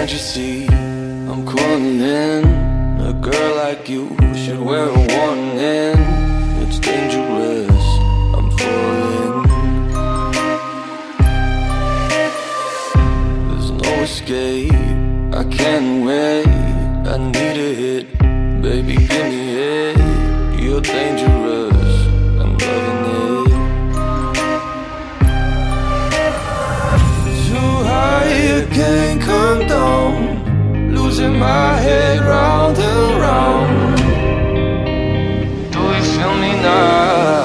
Can't you see I'm calling in? A girl like you should wear a warning. It's dangerous, I'm falling. There's no escape, I can't wait. I need a hit, baby give me it. You're dangerous, I'm loving it. Too high, you can't come down. Losing my head round and round. Do you feel me now?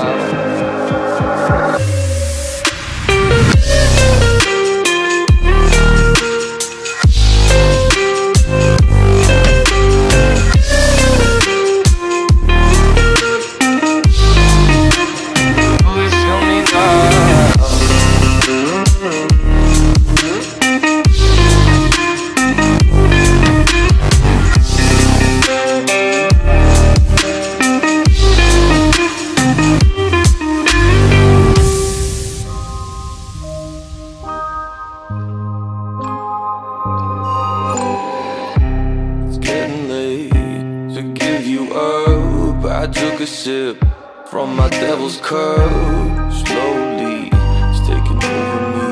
I took a sip from my devil's cup. Slowly, it's taking over me.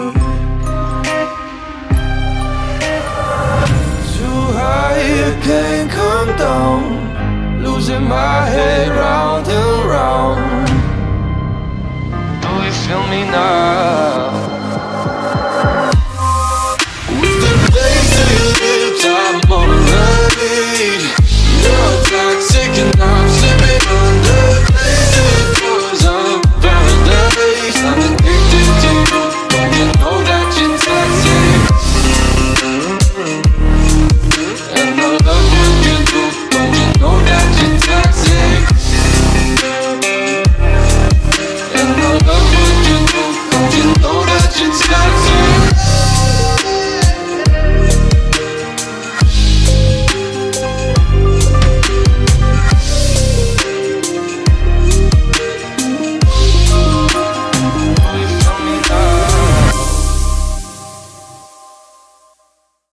Too high, you can't come down. Losing my head round and round.